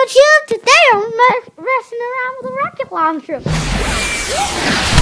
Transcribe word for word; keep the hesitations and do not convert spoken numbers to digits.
YouTube. Today I'm messing around with a rocket launcher.